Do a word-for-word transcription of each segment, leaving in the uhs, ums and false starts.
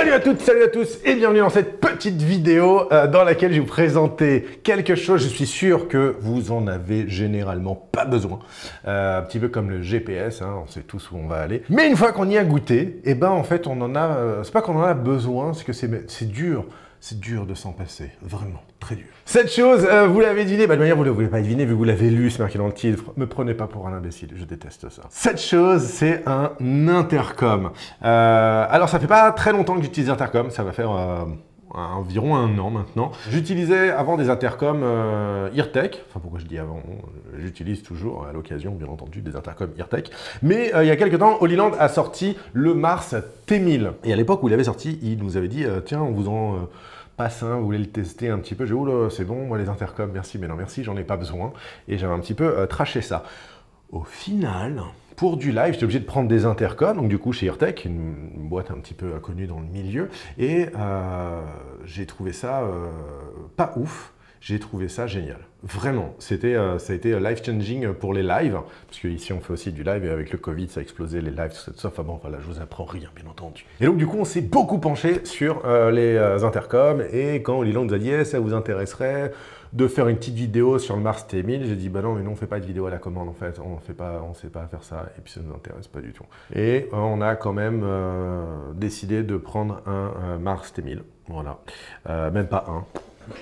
Salut à toutes, salut à tous et bienvenue dans cette petite vidéo euh, dans laquelle je vais vous présenter quelque chose. Je suis sûr que vous en avez généralement pas besoin. Euh, un petit peu comme le G P S, hein, on sait tous où on va aller. Mais une fois qu'on y a goûté, et eh ben en fait on en a, euh, c'est pas qu'on en a besoin, c'est que c'est dur. C'est dur de s'en passer, vraiment, très dur. Cette chose, euh, vous l'avez deviné, bah de manière vous ne l'avez pas deviné vu que vous l'avez lu, c'est marqué dans le titre. Me prenez pas pour un imbécile, je déteste ça. Cette chose, c'est un intercom. Euh, alors ça fait pas très longtemps que j'utilise intercom, ça va faire euh, environ un an maintenant. J'utilisais avant des intercoms euh, Eartec, enfin pourquoi je dis avant, j'utilise toujours à l'occasion bien entendu des intercoms Eartec. Mais euh, il y a quelques temps, Holyland a sorti le Mars T mille. Et à l'époque où il avait sorti, il nous avait dit euh, tiens on vous en... Euh, passe un, vous voulez le tester un petit peu, j'ai dit, oh là, c'est bon, moi les intercoms, merci, mais non merci, j'en ai pas besoin. Et j'avais un petit peu euh, traché ça. Au final, pour du live, j'étais obligé de prendre des intercoms, donc du coup chez Eartec, une, une boîte un petit peu connue dans le milieu, et euh, j'ai trouvé ça euh, pas ouf. J'ai trouvé ça génial. Vraiment, c'était, euh, ça a été life-changing pour les lives, parce qu'ici on fait aussi du live, et avec le Covid, ça a explosé les lives, tout ça. Enfin bon, voilà, je vous apprends rien, bien entendu. Et donc du coup, on s'est beaucoup penché sur euh, les euh, intercoms, et quand Holyland nous a dit hey, « ça vous intéresserait de faire une petite vidéo sur le Mars T mille », j'ai dit « bah non, mais non, on fait pas de vidéo à la commande, en fait, on fait pas, on sait pas faire ça, et puis ça nous intéresse pas du tout. » Et euh, on a quand même euh, décidé de prendre un euh, Mars T mille, voilà, euh, même pas un.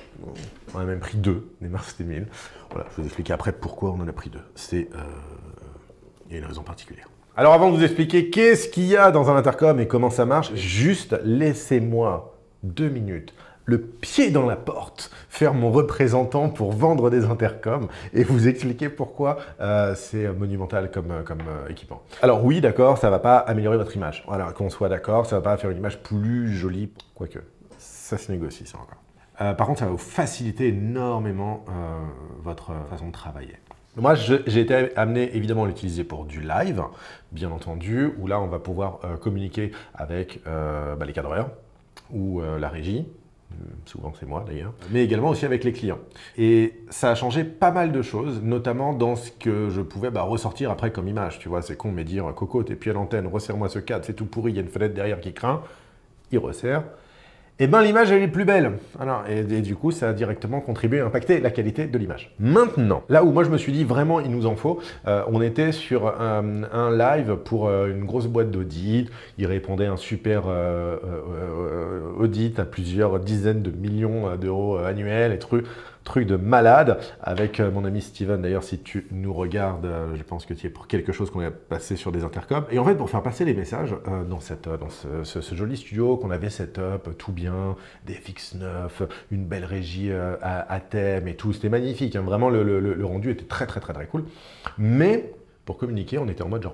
On a même pris deux, des Mars T mille. Voilà, je vais vous expliquer après pourquoi on en a pris deux. C'est, euh, il y a une raison particulière. Alors avant de vous expliquer qu'est-ce qu'il y a dans un intercom et comment ça marche, juste laissez-moi deux minutes, le pied dans la porte, faire mon représentant pour vendre des intercoms et vous expliquer pourquoi euh, c'est monumental comme, comme euh, équipement. Alors oui, d'accord, ça ne va pas améliorer votre image. Voilà, qu'on soit d'accord, ça ne va pas faire une image plus jolie, quoique ça se négocie ça encore. Euh, par contre, ça va vous faciliter énormément euh, votre façon de travailler. Moi, j'ai été amené évidemment à l'utiliser pour du live, bien entendu, où là, on va pouvoir euh, communiquer avec euh, bah, les cadreurs ou euh, la régie. Souvent, c'est moi d'ailleurs. Mais également aussi avec les clients. Et ça a changé pas mal de choses, notamment dans ce que je pouvais bah, ressortir après comme image. Tu vois, c'est con, mais dire « Coco, t'es plus à l'antenne, resserre-moi ce cadre, c'est tout pourri, il y a une fenêtre derrière qui craint. » Il resserre. Et bien l'image elle est plus belle. Alors, et, et du coup ça a directement contribué à impacter la qualité de l'image. Maintenant, là où moi je me suis dit vraiment il nous en faut, euh, on était sur un, un live pour euh, une grosse boîte d'audit, il répondait un super euh, euh, audit à plusieurs dizaines de millions d'euros annuels et trucs. Truc de malade avec mon ami Steven. D'ailleurs, si tu nous regardes, je pense que tu es pour quelque chose qu'on a passé sur des intercoms. Et en fait, pour faire passer les messages euh, dans, cette, dans ce, ce, ce joli studio qu'on avait setup, tout bien, des F X neuf, une belle régie euh, à, à thème et tout, c'était magnifique. Hein. Vraiment, le, le, le rendu était très, très, très, très cool. Mais pour communiquer, on était en mode genre.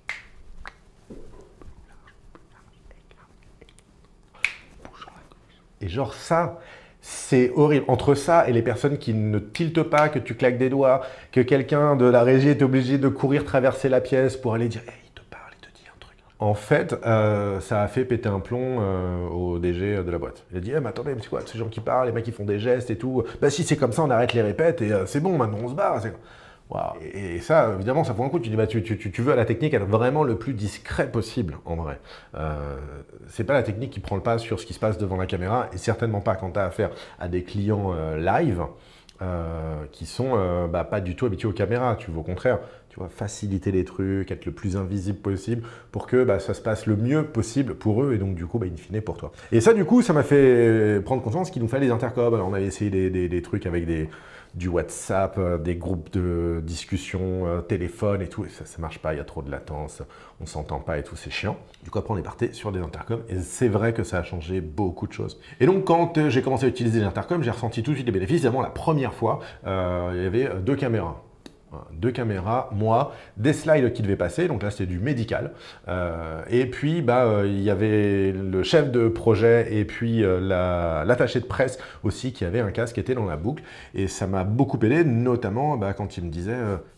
Et genre ça. C'est horrible. Entre ça et les personnes qui ne tiltent pas, que tu claques des doigts, que quelqu'un de la régie est obligé de courir traverser la pièce pour aller dire hey, « il te parle, il te dit un truc ». En fait, euh, ça a fait péter un plomb euh, au D G de la boîte. Il a dit hey, « mais attendez, mais c'est quoi ces gens qui parlent, les mecs qui font des gestes et tout. Bah si c'est comme ça, on arrête les répètes et euh, c'est bon, maintenant on se barre. » Wow. Et, et ça, évidemment, ça vaut un coup. Tu dis, bah, tu, tu, tu veux à la technique être vraiment le plus discret possible, en vrai. Euh, c'est pas la technique qui prend le pas sur ce qui se passe devant la caméra, et certainement pas quand tu as affaire à des clients euh, live euh, qui sont euh, bah, pas du tout habitués aux caméras. Tu veux au contraire, tu vois, faciliter les trucs, être le plus invisible possible pour que bah, ça se passe le mieux possible pour eux et donc du coup, bah, in fine, pour toi. Et ça, du coup, ça m'a fait prendre conscience qu'il nous fallait des intercoms. Alors, on avait essayé des, des, des trucs avec des du WhatsApp, euh, des groupes de discussion, euh, téléphone et tout, et ça ne marche pas, il y a trop de latence, on ne s'entend pas et tout, c'est chiant. Du coup, après, on est parti sur des intercoms, et c'est vrai que ça a changé beaucoup de choses. Et donc, quand euh, j'ai commencé à utiliser les intercoms, j'ai ressenti tout de suite les bénéfices. Évidemment, la première fois, euh, il y avait deux caméras. Deux caméras, moi, des slides qui devaient passer, donc là c'était du médical. Euh, et puis bah, euh, il y avait le chef de projet et puis euh, l'attaché de presse aussi qui avait un casque qui était dans la boucle. Et ça m'a beaucoup aidé, notamment bah, quand il me disait euh,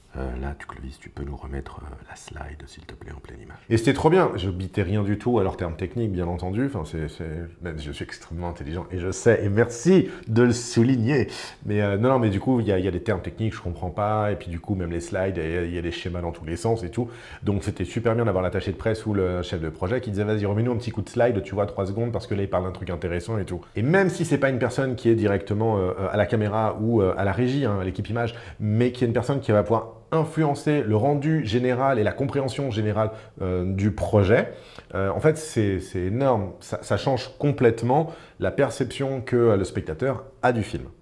Euh, là, tu Clovis, tu peux nous remettre euh, la slide, s'il te plaît, en pleine image. Et c'était trop bien. Je bitais rien du tout à leurs termes techniques, bien entendu. Enfin, c'est, c'est... Même, je suis extrêmement intelligent et je sais. Et merci de le souligner. Mais euh, non, non, mais du coup, il y, y a des termes techniques, je comprends pas. Et puis du coup, même les slides, il y, y a des schémas dans tous les sens et tout. Donc, c'était super bien d'avoir l'attaché de presse ou le chef de projet qui disait, vas-y, remets-nous un petit coup de slide, tu vois, trois secondes, parce que là, il parle d'un truc intéressant et tout. Et même si c'est pas une personne qui est directement euh, à la caméra ou euh, à la régie, hein, à l'équipe image, mais qui est une personne qui va pouvoir influencer le rendu général et la compréhension générale euh, du projet, euh, en fait, c'est énorme. Ça, ça change complètement la perception que euh, le spectateur a du film.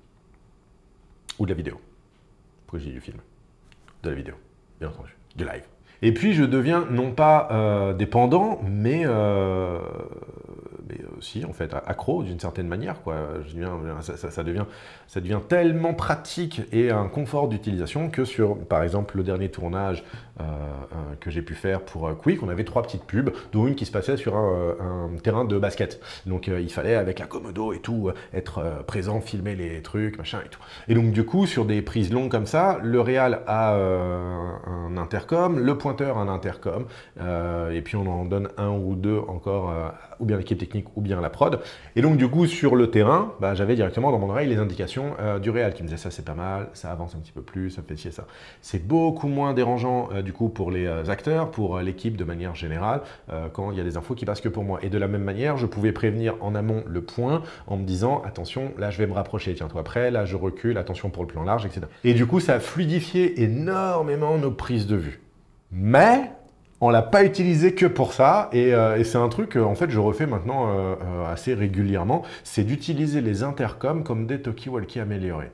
Ou de la vidéo. Pourquoi j'ai dit du film? De la vidéo, bien entendu. Du live. Et puis, je deviens non pas euh, dépendant, mais... Euh, mais aussi en fait accro d'une certaine manière, quoi. Je deviens, ça, ça, ça, devient, ça devient tellement pratique et un confort d'utilisation que sur, par exemple, le dernier tournage euh, euh, que j'ai pu faire pour Quick, on avait trois petites pubs, dont une qui se passait sur un, un terrain de basket. Donc euh, il fallait, avec la commodo et tout, être euh, présent, filmer les trucs, machin et tout. Et donc du coup, sur des prises longues comme ça, le réal a euh, un intercom, le pointeur un intercom, euh, et puis on en donne un ou deux encore, euh, ou bien l'équipe technique ou bien la prod. Et donc du coup sur le terrain, bah, j'avais directement dans mon oreille les indications euh, du réal qui me disait ça c'est pas mal, ça avance un petit peu plus, ça fait ci et ça. C'est beaucoup moins dérangeant euh, du coup pour les euh, acteurs, pour euh, l'équipe de manière générale, euh, quand il y a des infos qui passent que pour moi. Et de la même manière, je pouvais prévenir en amont le point en me disant attention, là je vais me rapprocher, tiens-toi prêt, là je recule, attention pour le plan large, et cetera. Et du coup ça a fluidifié énormément nos prises de vue. Mais on l'a pas utilisé que pour ça, et, euh, et c'est un truc que en fait je refais maintenant euh, euh, assez régulièrement, c'est d'utiliser les intercoms comme des talkie-walkie améliorés.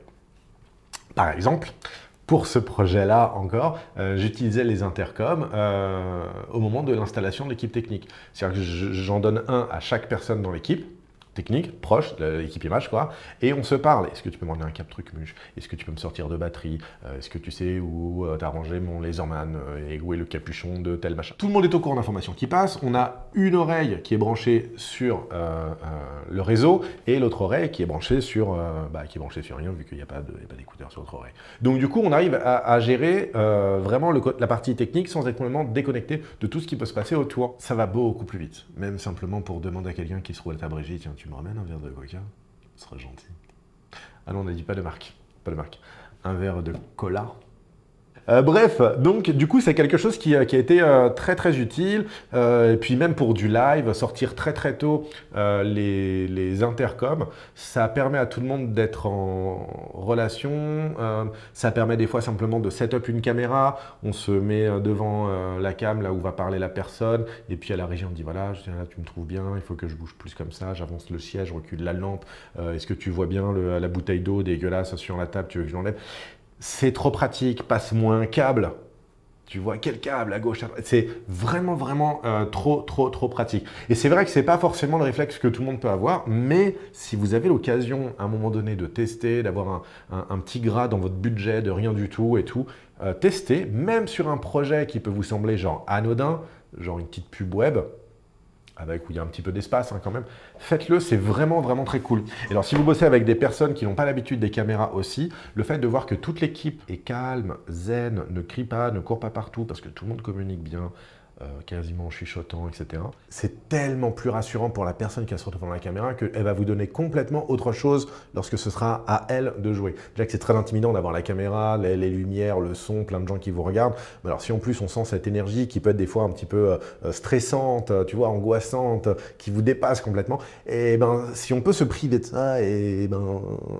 Par exemple, pour ce projet-là encore, euh, j'utilisais les intercoms euh, au moment de l'installation de l'équipe technique. C'est-à-dire que j'en donne un à chaque personne dans l'équipe technique, proche de l'équipe image, quoi, et on se parle. Est-ce que tu peux m'emmener un câble truc muche? Est-ce que tu peux me sortir de batterie? euh, Est-ce que tu sais où euh, t'as rangé mon laserman euh, et où est le capuchon de tel machin? Tout le monde est au courant d'informations qui passent. On a une oreille qui est branchée sur euh, euh, le réseau et l'autre oreille qui est branchée sur, euh, bah, qui est branchée sur rien vu qu'il n'y a pas d'écouteurs sur l'autre oreille. Donc du coup, on arrive à, à gérer euh, vraiment le, la partie technique sans être complètement déconnecté de tout ce qui peut se passer autour. Ça va beaucoup plus vite. Même simplement pour demander à quelqu'un qui se trouve à ta brégie, tiens, tu me ramènes un verre de coca? Ce serait gentil. Ah non, on a dit pas de marque. Pas de marque. Un verre de cola. Euh, bref, donc du coup c'est quelque chose qui, qui a été euh, très très utile, euh, et puis même pour du live, sortir très très tôt euh, les, les intercoms, ça permet à tout le monde d'être en relation, euh, ça permet des fois simplement de set up une caméra, on se met devant euh, la cam là où va parler la personne, et puis à la régie on dit voilà, je, là, tu me trouves bien, il faut que je bouge plus comme ça, j'avance le siège, je recule la lampe, euh, est-ce que tu vois bien le, la bouteille d'eau dégueulasse sur la table, tu veux que je l'enlève? C'est trop pratique, passe-moi un câble. Tu vois quel câble à gauche, à droite. C'est vraiment, vraiment euh, trop, trop, trop pratique. Et c'est vrai que ce n'est pas forcément le réflexe que tout le monde peut avoir, mais si vous avez l'occasion à un moment donné de tester, d'avoir un, un, un petit gras dans votre budget, de rien du tout et tout, euh, testez, même sur un projet qui peut vous sembler genre anodin, genre une petite pub web, avec où il y a un petit peu d'espace hein, quand même, faites-le, c'est vraiment vraiment très cool. Et alors si vous bossez avec des personnes qui n'ont pas l'habitude des caméras aussi, le fait de voir que toute l'équipe est calme, zen, ne crie pas, ne court pas partout, parce que tout le monde communique bien, euh, quasiment en chuchotant, et cetera. C'est tellement plus rassurant pour la personne qui se retrouve dans la caméra qu'elle va vous donner complètement autre chose lorsque ce sera à elle de jouer. Déjà que c'est très intimidant d'avoir la caméra, les, les lumières, le son, plein de gens qui vous regardent. Mais alors si en plus on sent cette énergie qui peut être des fois un petit peu euh, stressante, tu vois, angoissante, qui vous dépasse complètement, et ben si on peut se priver de ça, et ben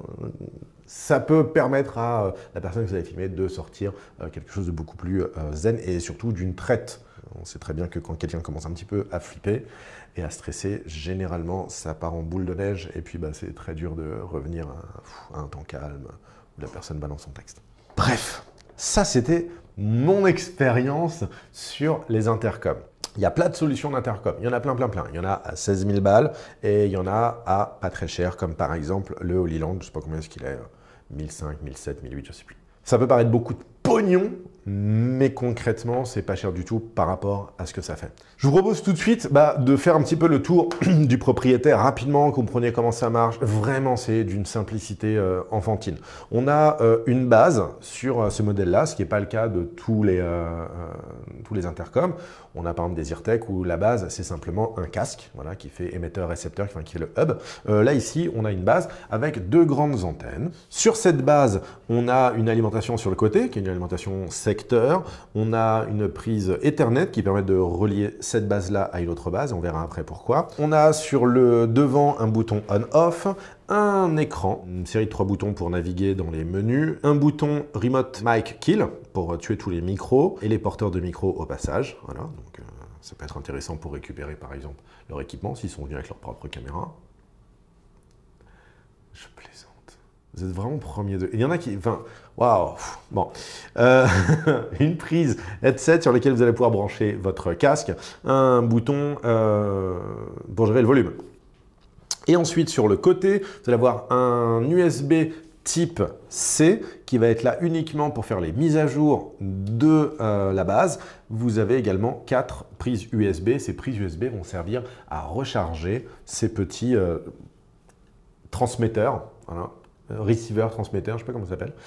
ça peut permettre à euh, la personne que vous avez filmée de sortir euh, quelque chose de beaucoup plus euh, zen et surtout d'une traite. On sait très bien que quand quelqu'un commence un petit peu à flipper et à stresser, généralement, ça part en boule de neige et puis bah, c'est très dur de revenir à, à un temps calme où la personne balance son texte. Bref, ça c'était mon expérience sur les intercoms. Il y a plein de solutions d'intercom, il y en a plein, plein, plein. Il y en a à seize mille balles et il y en a à pas très cher, comme par exemple le Holy Land, je ne sais pas combien est-ce qu'il est, mille cinq, mille sept, mille huit, je ne sais plus. Ça peut paraître beaucoup de pognon, mais concrètement, c'est pas cher du tout par rapport à ce que ça fait. Je vous propose tout de suite bah, de faire un petit peu le tour du propriétaire rapidement, que vous compreniez comment ça marche. Vraiment, c'est d'une simplicité euh, enfantine. On a euh, une base sur euh, ce modèle-là, ce qui n'est pas le cas de tous les, euh, euh, tous les intercoms. On a par exemple des Zyrtec où la base, c'est simplement un casque voilà, qui fait émetteur-récepteur, enfin, qui fait le hub. Euh, là, ici, on a une base avec deux grandes antennes. Sur cette base, on a une alimentation sur le côté, qui est une alimentation secteur. On a une prise Ethernet qui permet de relier cette base-là à une autre base. On verra après pourquoi. On a sur le devant un bouton on-off, un écran, une série de trois boutons pour naviguer dans les menus, un bouton Remote Mic Kill pour tuer tous les micros et les porteurs de micros au passage. Voilà, donc euh, ça peut être intéressant pour récupérer par exemple leur équipement s'ils sont venus avec leur propre caméra. Je plaisante. Vous êtes vraiment premier de... Il y en a qui... Enfin, waouh. Bon. Euh, une prise headset sur laquelle vous allez pouvoir brancher votre casque, un bouton euh, pour gérer le volume. Et ensuite, sur le côté, vous allez avoir un U S B type C qui va être là uniquement pour faire les mises à jour de euh, la base. Vous avez également quatre prises U S B. Ces prises U S B vont servir à recharger ces petits euh, transmetteurs, voilà, receiver, transmetteur, je ne sais pas comment ça s'appelle,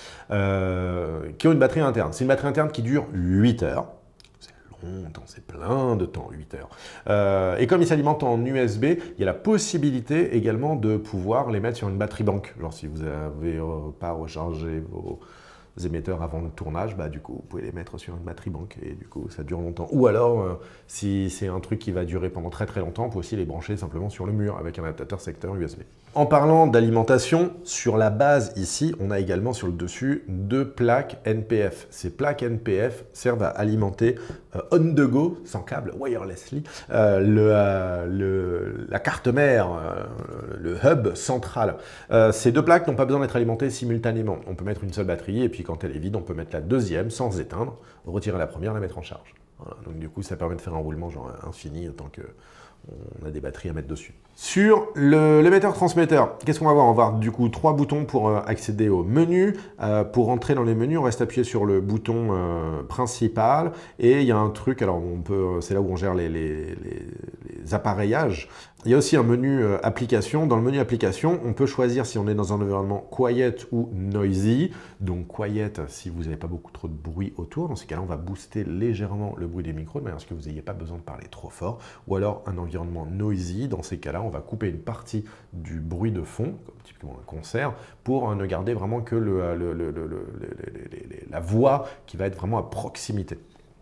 euh, qui ont une batterie interne. C'est une batterie interne qui dure huit heures. Longtemps, c'est plein de temps, huit heures. Euh, et comme ils s'alimentent en U S B, il y a la possibilité également de pouvoir les mettre sur une batterie banque. Genre si vous n'avez euh, pas rechargé vos émetteurs avant le tournage, bah, du coup, vous pouvez les mettre sur une batterie banque et du coup, ça dure longtemps. Ou alors, euh, si c'est un truc qui va durer pendant très très longtemps, on peut aussi les brancher simplement sur le mur avec un adaptateur secteur U S B. En parlant d'alimentation, sur la base ici, on a également sur le dessus deux plaques N P F. Ces plaques N P F servent à alimenter euh, on the go, sans câble, wirelessly, euh, le, euh, le, la carte mère, euh, le hub central. Euh, ces deux plaques n'ont pas besoin d'être alimentées simultanément. On peut mettre une seule batterie et puis quand elle est vide, on peut mettre la deuxième sans éteindre, retirer la première, la mettre en charge. Voilà. Donc du coup, ça permet de faire un roulement genre infini tant que on a des batteries à mettre dessus. Sur l'émetteur-transmetteur, qu'est-ce qu'on va voir? On va avoir du coup trois boutons pour euh, accéder au menu. Euh, pour entrer dans les menus, on reste appuyé sur le bouton euh, principal. Et il y a un truc, alors on peut, c'est là où on gère les, les, les, les appareillages. Il y a aussi un menu euh, application. Dans le menu application, on peut choisir si on est dans un environnement quiet ou noisy. Donc quiet, si vous n'avez pas beaucoup trop de bruit autour. Dans ce cas-là, on va booster légèrement le bruit des micros, de manière à ce que vous n'ayez pas besoin de parler trop fort. Ou alors un environnement noisy. Dans ces cas-là, on va couper une partie du bruit de fond, comme typiquement un concert, pour euh, ne garder vraiment que le, le, le, le, le, le, la voix qui va être vraiment à proximité.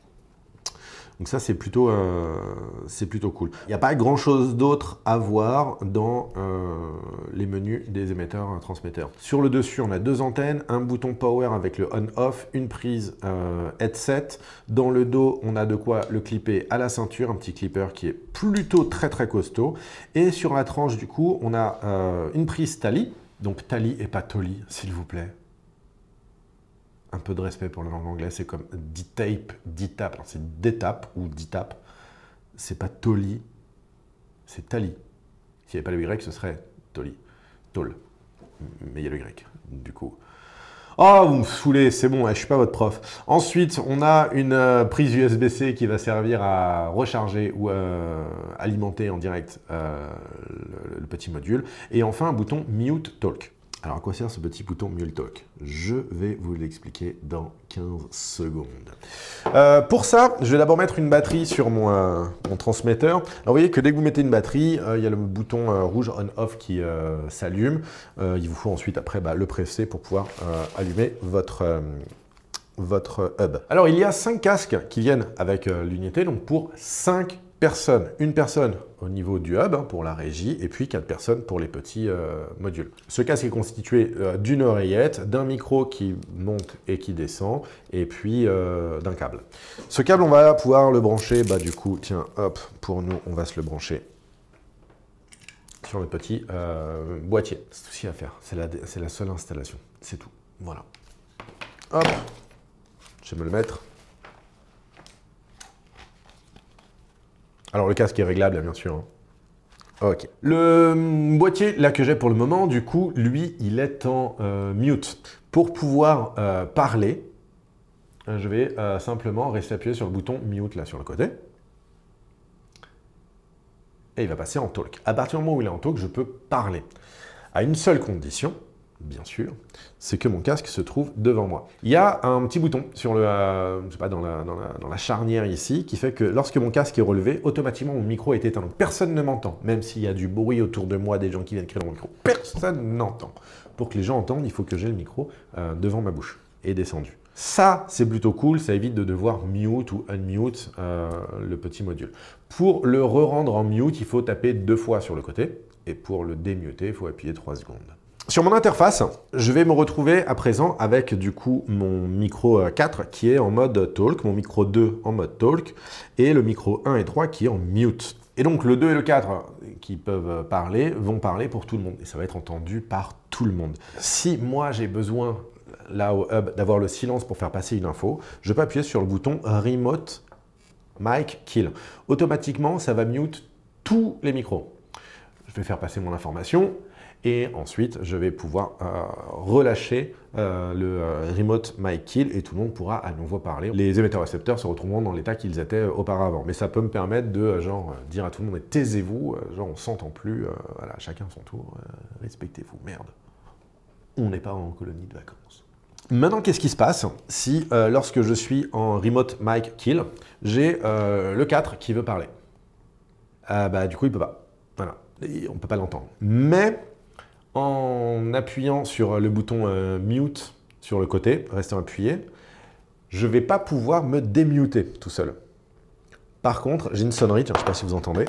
Donc ça, c'est plutôt, euh, c'est plutôt cool. Il n'y a pas grand-chose d'autre à voir dans euh, les menus des émetteurs et transmetteurs. Sur le dessus, on a deux antennes, un bouton power avec le on-off, une prise euh, headset. Dans le dos, on a de quoi le clipper à la ceinture, un petit clipper qui est plutôt très très costaud. Et sur la tranche, du coup, on a euh, une prise Tali. Donc Tali et pas Toli, s'il vous plaît. Un peu de respect pour la langue anglaise, c'est comme D-tape, D-tap, c'est D-tap ou D-tap, c'est pas Toli, c'est Tali. S'il n'y avait pas le Y, ce serait Toli, Tol, mais il y a le Y, du coup. Oh, vous me saoulez, c'est bon, je ne suis pas votre prof. Ensuite, on a une euh, prise U S B C qui va servir à recharger ou euh, alimenter en direct euh, le, le petit module. Et enfin, un bouton Mute Talk. Alors, à quoi sert ce petit bouton Mute Talk? Je vais vous l'expliquer dans quinze secondes. Euh, pour ça, je vais d'abord mettre une batterie sur mon, euh, mon transmetteur. Alors, vous voyez que dès que vous mettez une batterie, euh, il y a le bouton euh, rouge on-off qui euh, s'allume. Euh, il vous faut ensuite, après, bah, le presser pour pouvoir euh, allumer votre... Euh, votre hub. Alors, il y a cinq casques qui viennent avec euh, l'unité, donc pour cinq personnes. Une personne au niveau du hub hein, pour la régie et puis quatre personnes pour les petits euh, modules. Ce casque est constitué euh, d'une oreillette, d'un micro qui monte et qui descend et puis euh, d'un câble. Ce câble, on va pouvoir le brancher, bah du coup, tiens, hop, pour nous, on va se le brancher sur le petit euh, boîtier. C'est tout ce qu'il y a à faire, c'est la, c'est la seule installation, c'est tout. Voilà. Hop, je vais me le mettre. Alors le casque est réglable, bien sûr. Ok. Le boîtier là que j'ai pour le moment, du coup, lui, il est en euh, mute. Pour pouvoir euh, parler, je vais euh, simplement rester appuyé sur le bouton Mute là sur le côté. Et il va passer en talk. À partir du moment où il est en talk, je peux parler. À une seule condition, bien sûr, c'est que mon casque se trouve devant moi. Il y a un petit bouton sur le, euh, je sais pas, dans la, dans, la, dans la charnière ici, qui fait que lorsque mon casque est relevé, automatiquement mon micro est éteint. Donc personne ne m'entend, même s'il y a du bruit autour de moi, des gens qui viennent crier dans mon micro. Personne n'entend. Pour que les gens entendent, il faut que j'ai le micro euh, devant ma bouche et descendu. Ça, c'est plutôt cool, ça évite de devoir mute ou unmute euh, le petit module. Pour le re-rendre en mute, il faut taper deux fois sur le côté, et pour le démuter, il faut appuyer trois secondes. Sur mon interface, je vais me retrouver à présent avec du coup mon micro quatre qui est en mode talk, mon micro deux en mode talk, et le micro un et trois qui est en mute. Et donc le deux et le quatre qui peuvent parler vont parler pour tout le monde, et ça va être entendu par tout le monde. Si moi j'ai besoin là au hub d'avoir le silence pour faire passer une info, je peux appuyer sur le bouton Remote Mic Kill. Automatiquement, ça va mute tous les micros. Je vais faire passer mon information et ensuite, je vais pouvoir euh, relâcher euh, le euh, Remote Mic Kill et tout le monde pourra à nouveau parler. Les émetteurs-récepteurs se retrouveront dans l'état qu'ils étaient auparavant. Mais ça peut me permettre de euh, genre, dire à tout le monde « taisez-vous euh, », genre on s'entend plus, euh, voilà, chacun son tour, euh, respectez-vous, merde. On n'est pas en colonie de vacances. Maintenant, qu'est-ce qui se passe si, euh, lorsque je suis en Remote Mic Kill, j'ai euh, le quatre qui veut parler? euh, bah, Du coup, il ne peut pas. Voilà, et on ne peut pas l'entendre. Mais en appuyant sur le bouton euh, Mute sur le côté, restant appuyé, je ne vais pas pouvoir me démuter tout seul. Par contre, j'ai une sonnerie, tiens, je ne sais pas si vous entendez.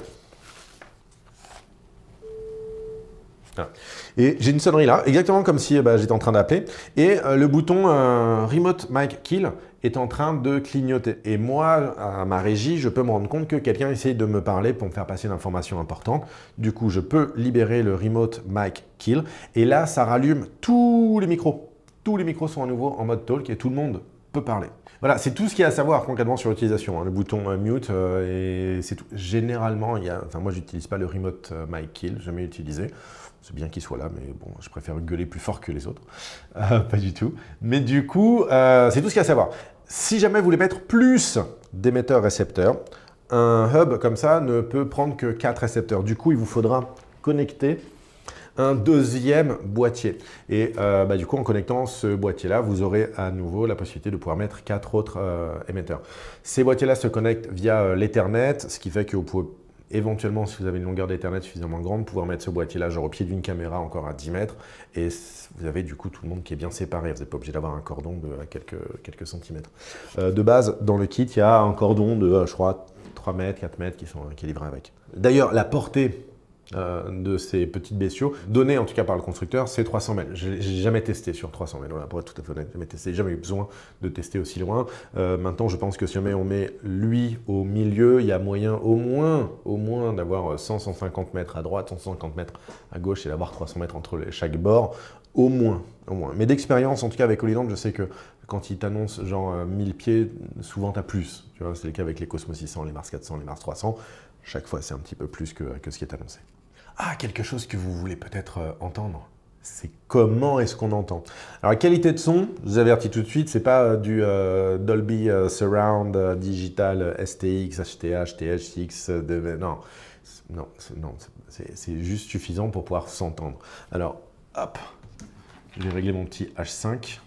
Voilà. Et j'ai une sonnerie là, exactement comme si bah, j'étais en train d'appeler. Et euh, le bouton euh, Remote Mic Kill est en train de clignoter. Et moi, à ma régie, je peux me rendre compte que quelqu'un essaye de me parler pour me faire passer une information importante. Du coup, je peux libérer le Remote Mic Kill. Et là, ça rallume tous les micros. Tous les micros sont à nouveau en mode talk et tout le monde peut parler. Voilà, c'est tout ce qu'il y a à savoir concrètement sur l'utilisation. Hein. Le bouton euh, Mute, euh, et c'est tout. Généralement, il y a, enfin, moi, je n'utilise pas le Remote euh, Mic Kill, jamais utilisé. C'est bien qu'il soit là, mais bon, je préfère gueuler plus fort que les autres. Euh, pas du tout. Mais du coup, euh, c'est tout ce qu'il y a à savoir. Si jamais vous voulez mettre plus d'émetteurs-récepteurs, un hub comme ça ne peut prendre que quatre récepteurs. Du coup, il vous faudra connecter un deuxième boîtier. Et euh, bah, du coup, en connectant ce boîtier-là, vous aurez à nouveau la possibilité de pouvoir mettre quatre autres euh, émetteurs. Ces boîtiers-là se connectent via euh, l'Ethernet, ce qui fait que vous pouvez éventuellement, si vous avez une longueur d'Ethernet suffisamment grande, pouvoir mettre ce boîtier-là genre au pied d'une caméra encore à dix mètres. Et vous avez du coup tout le monde qui est bien séparé. Vous n'êtes pas obligé d'avoir un cordon de à quelques, quelques centimètres. Euh, de base, dans le kit, il y a un cordon de, je crois, trois mètres, quatre mètres qui, sont, qui est livré avec. D'ailleurs, la portée Euh, de ces petites bestiaux, données en tout cas par le constructeur, c'est trois cents mètres. J'ai jamais testé sur trois cents mètres, voilà, pour être tout à fait honnête, jamais testé, jamais eu besoin de tester aussi loin. Euh, maintenant, je pense que si jamais on met lui au milieu, il y a moyen au moins, au moins d'avoir cent à cent cinquante mètres à droite, cent à cent cinquante mètres à gauche et d'avoir trois cents mètres entre les, chaque bord, au moins, au moins. Mais d'expérience, en tout cas avec Holyland, je sais que quand ils t'annoncent genre euh, mille pieds, souvent tu as plus. Tu vois, c'est le cas avec les Cosmos six cents, les Mars quatre cents, les Mars trois cents. Chaque fois, c'est un petit peu plus que, que ce qui est annoncé. Ah, quelque chose que vous voulez peut-être euh, entendre, c'est comment est-ce qu'on entend. Alors, la qualité de son, je vous avertis tout de suite, c'est pas euh, du euh, Dolby euh, Surround euh, Digital euh, S T X, H T H, T H X, euh, de, non, non, non c'est juste suffisant pour pouvoir s'entendre. Alors, hop, je vais régler mon petit H cinq.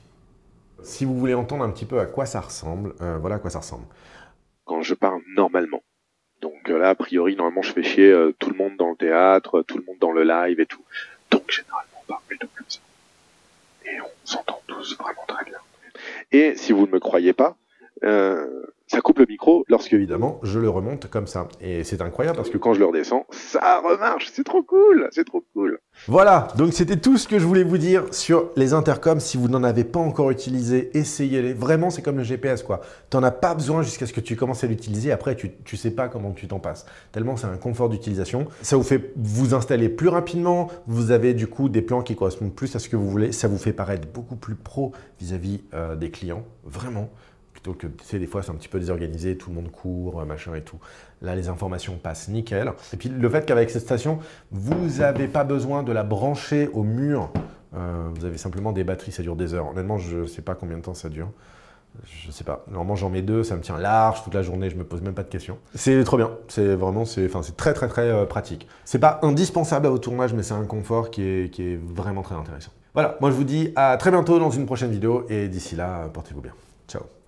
Si vous voulez entendre un petit peu à quoi ça ressemble, euh, voilà à quoi ça ressemble. Quand je parle normalement. Donc là, a priori, normalement, je fais chier euh, tout le monde dans le théâtre, tout le monde dans le live et tout. Donc, généralement, on parle plutôt comme ça. Et on s'entend tous vraiment très bien. Et si vous ne me croyez pas, euh, ça coupe le micro lorsque, évidemment, je le remonte comme ça. Et c'est incroyable parce que quand je le redescends, ça remarche. C'est trop cool, c'est trop cool. Voilà, donc c'était tout ce que je voulais vous dire sur les intercoms. Si vous n'en avez pas encore utilisé, essayez-les. Vraiment, c'est comme le G P S, quoi. Tu n'en as pas besoin jusqu'à ce que tu commences à l'utiliser. Après, tu ne sais pas comment tu t'en passes. Tellement c'est un confort d'utilisation. Ça vous fait vous installer plus rapidement. Vous avez du coup des plans qui correspondent plus à ce que vous voulez. Ça vous fait paraître beaucoup plus pro vis-à-vis euh, des clients. Vraiment. Plutôt que, tu sais, des fois, c'est un petit peu désorganisé, tout le monde court, machin et tout. Là, les informations passent nickel. Et puis, le fait qu'avec cette station, vous n'avez pas besoin de la brancher au mur. Euh, vous avez simplement des batteries, ça dure des heures. Honnêtement, je ne sais pas combien de temps ça dure. Je sais pas, normalement j'en mets deux, ça me tient large toute la journée, je me pose même pas de questions. C'est trop bien, c'est vraiment, c'est enfin, c'est très très très euh, pratique. C'est pas indispensable à vos tournages, mais c'est un confort qui est, qui est vraiment très intéressant. Voilà, moi je vous dis à très bientôt dans une prochaine vidéo et d'ici là, portez-vous bien. Ciao.